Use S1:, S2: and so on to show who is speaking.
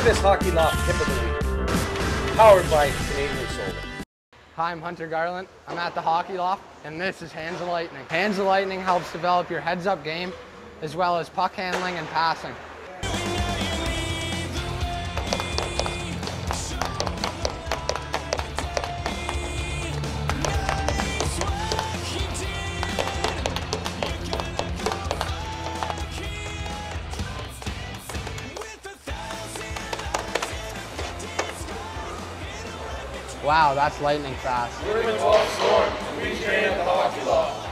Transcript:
S1: this Hockey Loft tip of the week, powered by Canadian Solar.
S2: Hi, I'm Hunter Garlent. I'm at the Hockey Loft, and this is Hands of Lightning. Hands of Lightning helps develop your heads-up game, as well as puck handling and passing. Wow, that's lightning fast.
S1: We're in the 12th storm. We train at the Hockey Loft.